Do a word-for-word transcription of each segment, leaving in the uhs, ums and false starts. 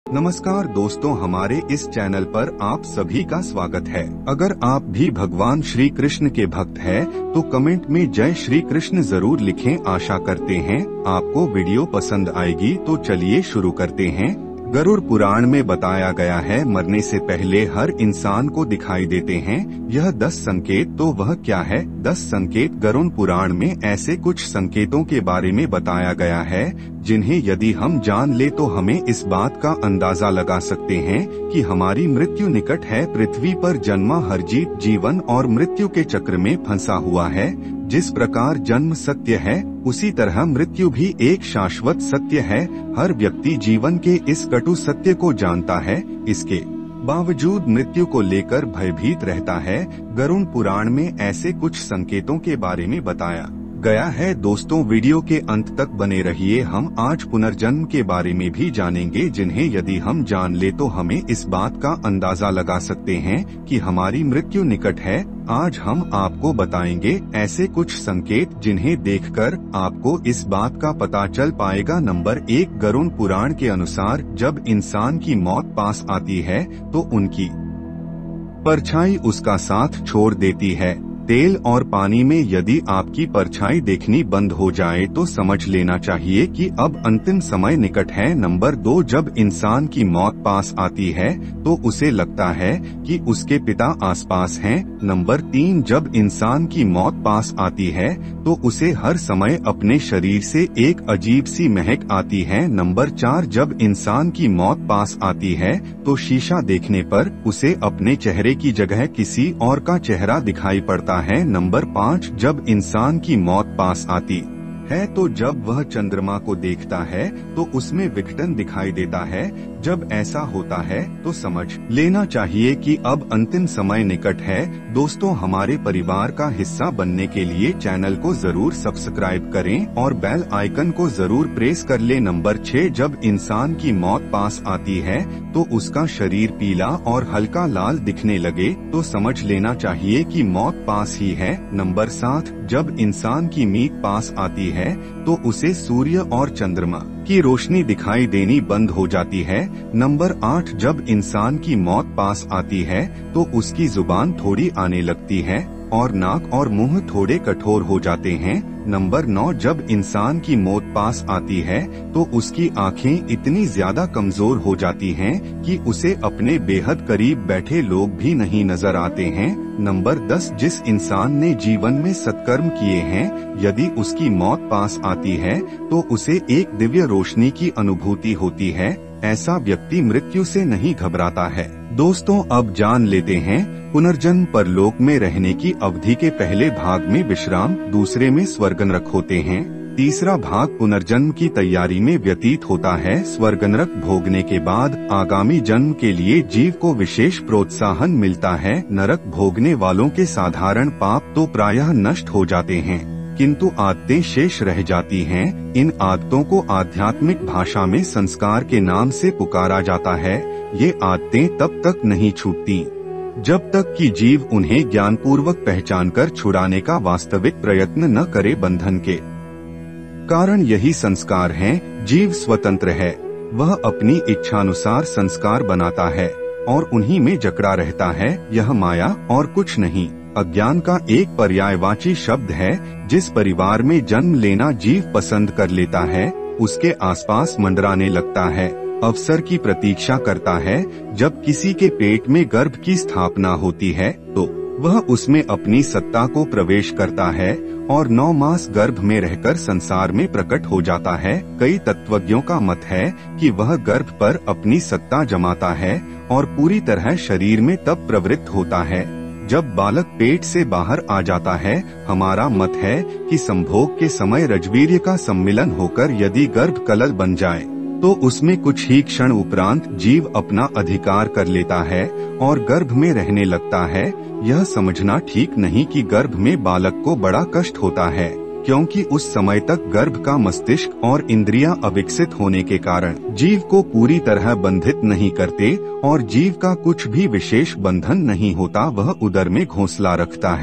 नमस्कार दोस्तों, हमारे इस चैनल पर आप सभी का स्वागत है। अगर आप भी भगवान श्री कृष्ण के भक्त हैं, तो कमेंट में जय श्री कृष्ण जरूर लिखें। आशा करते हैं आपको वीडियो पसंद आएगी। तो चलिए शुरू करते हैं। गरुड़ पुराण में बताया गया है, मरने से पहले हर इंसान को दिखाई देते हैं यह दस संकेत। तो वह क्या है? दस संकेत। गरुड़ पुराण में ऐसे कुछ संकेतों के बारे में बताया गया है जिन्हें यदि हम जान ले तो हमें इस बात का अंदाजा लगा सकते हैं कि हमारी मृत्यु निकट है। पृथ्वी पर जन्मा हर जीव जीवन और मृत्यु के चक्र में फंसा हुआ है। जिस प्रकार जन्म सत्य है, उसी तरह मृत्यु भी एक शाश्वत सत्य है। हर व्यक्ति जीवन के इस कटु सत्य को जानता है, इसके बावजूद मृत्यु को लेकर भयभीत रहता है। गरुड़ पुराण में ऐसे कुछ संकेतों के बारे में बताया गया है। दोस्तों, वीडियो के अंत तक बने रहिए। हम आज पुनर्जन्म के बारे में भी जानेंगे, जिन्हें यदि हम जान ले तो हमें इस बात का अंदाजा लगा सकते हैं कि हमारी मृत्यु निकट है। आज हम आपको बताएंगे ऐसे कुछ संकेत जिन्हें देखकर आपको इस बात का पता चल पाएगा। नंबर एक, गरुड़ पुराण के अनुसार जब इंसान की मौत पास आती है तो उनकी परछाई उसका साथ छोड़ देती है। तेल और पानी में यदि आपकी परछाई देखनी बंद हो जाए तो समझ लेना चाहिए कि अब अंतिम समय निकट है। नंबर दो, जब इंसान की मौत पास आती है तो उसे लगता है कि उसके पिता आसपास हैं। नंबर तीन, जब इंसान की मौत पास आती है तो उसे हर समय अपने शरीर से एक अजीब सी महक आती है। नंबर चार, जब इंसान की मौत पास आती है तो शीशा देखने पर उसे अपने चेहरे की जगह किसी और का चेहरा दिखाई पड़ता है। नंबर पाँच, जब इंसान की मौत पास आती है तो जब वह चंद्रमा को देखता है तो उसमें विघटन दिखाई देता है। जब ऐसा होता है तो समझ लेना चाहिए कि अब अंतिम समय निकट है। दोस्तों, हमारे परिवार का हिस्सा बनने के लिए चैनल को जरूर सब्सक्राइब करें और बेल आइकन को जरूर प्रेस कर ले। नंबर छह, जब इंसान की मौत पास आती है तो उसका शरीर पीला और हल्का लाल दिखने लगे तो समझ लेना चाहिए कि मौत पास ही है। नंबर सात, जब इंसान की मीत पास आती है तो उसे सूर्य और चंद्रमा की रोशनी दिखाई देनी बंद हो जाती है। नंबर आठ, जब इंसान की मौत पास आती है तो उसकी जुबान थोड़ी आने लगती है और नाक और मुंह थोड़े कठोर हो जाते हैं। नंबर नौ, जब इंसान की मौत पास आती है तो उसकी आंखें इतनी ज्यादा कमजोर हो जाती हैं कि उसे अपने बेहद करीब बैठे लोग भी नहीं नजर आते हैं। नंबर दस, जिस इंसान ने जीवन में सत्कर्म किए हैं, यदि उसकी मौत पास आती है तो उसे एक दिव्य रोशनी की अनुभूति होती है। ऐसा व्यक्ति मृत्यु से नहीं घबराता है। दोस्तों, अब जान लेते हैं पुनर्जन्म परलोक में रहने की अवधि के पहले भाग में विश्राम, दूसरे में स्वर्ग नरक होते हैं। तीसरा भाग पुनर्जन्म की तैयारी में व्यतीत होता है। स्वर्ग नरक भोगने के बाद आगामी जन्म के लिए जीव को विशेष प्रोत्साहन मिलता है। नरक भोगने वालों के साधारण पाप तो प्रायः नष्ट हो जाते हैं, किंतु आदतें शेष रह जाती हैं। इन आदतों को आध्यात्मिक भाषा में संस्कार के नाम से पुकारा जाता है। ये आदतें तब तक नहीं छूटती जब तक कि जीव उन्हें ज्ञानपूर्वक पहचानकर छुड़ाने का वास्तविक प्रयत्न न करे। बंधन के कारण यही संस्कार हैं। जीव स्वतंत्र है, वह अपनी इच्छानुसार संस्कार बनाता है और उन्हीं में जकड़ा रहता है। यह माया और कुछ नहीं। अज्ञान का एक पर्यायवाची शब्द है। जिस परिवार में जन्म लेना जीव पसंद कर लेता है, उसके आसपास मंडराने लगता है, अवसर की प्रतीक्षा करता है। जब किसी के पेट में गर्भ की स्थापना होती है तो वह उसमें अपनी सत्ता को प्रवेश करता है और नौ मास गर्भ में रहकर संसार में प्रकट हो जाता है। कई तत्वज्ञों का मत है कि वह गर्भ पर अपनी सत्ता जमाता है और पूरी तरह शरीर में तब प्रवृत्त होता है जब बालक पेट से बाहर आ जाता है। हमारा मत है कि संभोग के समय रजवीर्य का सम्मिलन होकर यदि गर्भ कलल बन जाए तो उसमें कुछ ही क्षण उपरांत जीव अपना अधिकार कर लेता है और गर्भ में रहने लगता है। यह समझना ठीक नहीं कि गर्भ में बालक को बड़ा कष्ट होता है, क्योंकि उस समय तक गर्भ का मस्तिष्क और इंद्रियां अविकसित होने के कारण जीव को पूरी तरह बंधित नहीं करते और जीव का कुछ भी विशेष बंधन नहीं होता। वह उदर में घोंसला रखता है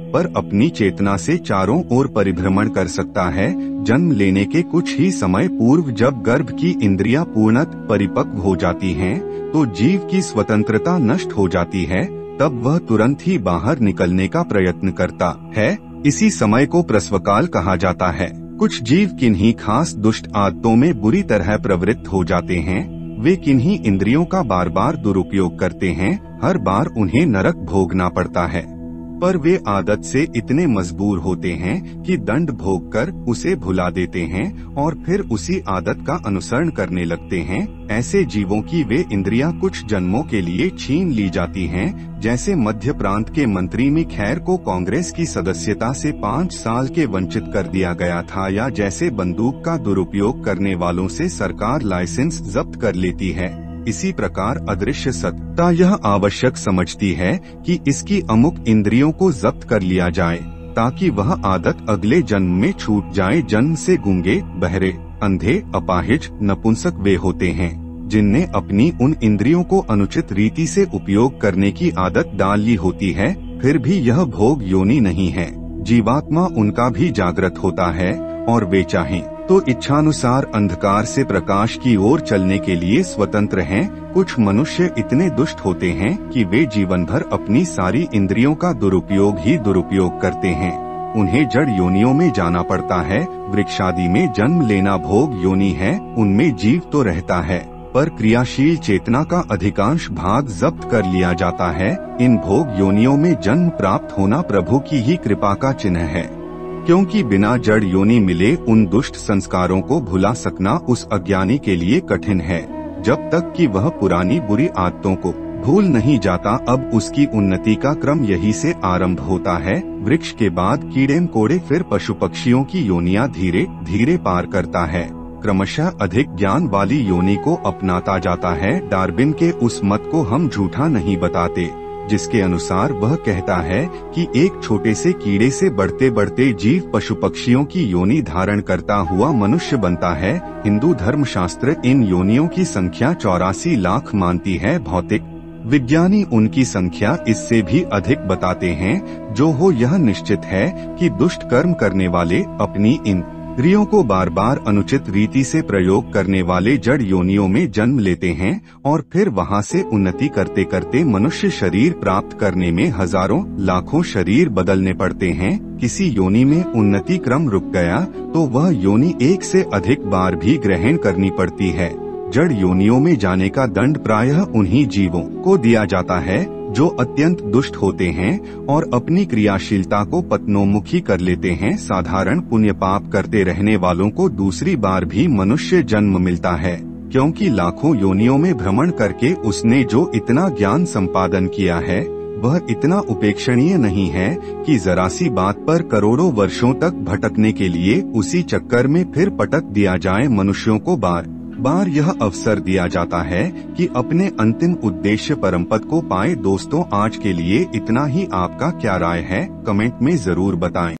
पर अपनी चेतना से चारों ओर परिभ्रमण कर सकता है। जन्म लेने के कुछ ही समय पूर्व जब गर्भ की इंद्रियां पूर्णतः परिपक्व हो जाती हैं, तो जीव की स्वतंत्रता नष्ट हो जाती है। तब वह तुरंत ही बाहर निकलने का प्रयत्न करता है। इसी समय को प्रसवकाल कहा जाता है। कुछ जीव किन्हीं खास दुष्ट आदतों में बुरी तरह प्रवृत्त हो जाते हैं। वे किन्हीं इंद्रियों का बार बार दुरुपयोग करते हैं। हर बार उन्हें नरक भोगना पड़ता है, पर वे आदत से इतने मजबूर होते हैं कि दंड भोगकर उसे भुला देते हैं और फिर उसी आदत का अनुसरण करने लगते हैं। ऐसे जीवों की वे इंद्रियां कुछ जन्मों के लिए छीन ली जाती हैं, जैसे मध्य प्रांत के मंत्री मिखैर को कांग्रेस की सदस्यता से पाँच साल के वंचित कर दिया गया था, या जैसे बंदूक का दुरुपयोग करने वालों से सरकार लाइसेंस जब्त कर लेती है। इसी प्रकार अदृश्य सत्ता यह आवश्यक समझती है कि इसकी अमुक इंद्रियों को जब्त कर लिया जाए, ताकि वह आदत अगले जन्म में छूट जाए। जन्म से गूंगे, बहरे, अंधे, अपाहिज, नपुंसक वे होते हैं जिनने अपनी उन इंद्रियों को अनुचित रीति से उपयोग करने की आदत डाल ली होती है। फिर भी यह भोग योनि नहीं है। जीवात्मा उनका भी जागृत होता है और वे चाहें तो इच्छानुसार अंधकार से प्रकाश की ओर चलने के लिए स्वतंत्र हैं। कुछ मनुष्य इतने दुष्ट होते हैं कि वे जीवन भर अपनी सारी इंद्रियों का दुरुपयोग ही दुरुपयोग करते हैं। उन्हें जड़ योनियों में जाना पड़ता है। वृक्षादि में जन्म लेना भोग योनि है। उनमें जीव तो रहता है, पर क्रियाशील चेतना का अधिकांश भाग जब्त कर लिया जाता है। इन भोग योनियों में जन्म प्राप्त होना प्रभु की ही कृपा का चिन्ह है, क्योंकि बिना जड़ योनि मिले उन दुष्ट संस्कारों को भुला सकना उस अज्ञानी के लिए कठिन है। जब तक कि वह पुरानी बुरी आदतों को भूल नहीं जाता, अब उसकी उन्नति का क्रम यही से आरंभ होता है। वृक्ष के बाद कीड़े मकोड़े, फिर पशु पक्षियों की योनियां धीरे धीरे पार करता है। क्रमशः अधिक ज्ञान वाली योनि को अपनाता जाता है। डार्विन के उस मत को हम झूठा नहीं बताते, जिसके अनुसार वह कहता है कि एक छोटे से कीड़े से बढ़ते बढ़ते जीव पशु पक्षियों की योनि धारण करता हुआ मनुष्य बनता है। हिंदू धर्मशास्त्र इन योनियों की संख्या चौरासी लाख मानती है। भौतिक विज्ञानी उनकी संख्या इससे भी अधिक बताते हैं। जो हो यह निश्चित है कि दुष्ट कर्म करने वाले, अपनी इंद्रियों को बार बार अनुचित रीति से प्रयोग करने वाले जड़ योनियों में जन्म लेते हैं और फिर वहां से उन्नति करते करते मनुष्य शरीर प्राप्त करने में हजारों लाखों शरीर बदलने पड़ते हैं। किसी योनि में उन्नति क्रम रुक गया तो वह योनि एक से अधिक बार भी ग्रहण करनी पड़ती है। जड़ योनियों में जाने का दंड प्रायः उन्हीं जीवों को दिया जाता है जो अत्यंत दुष्ट होते हैं और अपनी क्रियाशीलता को पतनोमुखी कर लेते हैं। साधारण पुण्य पाप करते रहने वालों को दूसरी बार भी मनुष्य जन्म मिलता है, क्योंकि लाखों योनियों में भ्रमण करके उसने जो इतना ज्ञान संपादन किया है वह इतना उपेक्षणीय नहीं है कि जरा सी बात पर करोड़ों वर्षों तक भटकने के लिए उसी चक्कर में फिर पटक दिया जाए। मनुष्यों को बार बार यह अवसर दिया जाता है कि अपने अंतिम उद्देश्य परमपद को पाए। दोस्तों, आज के लिए इतना ही। आपका क्या राय है कमेंट में जरूर बताएं।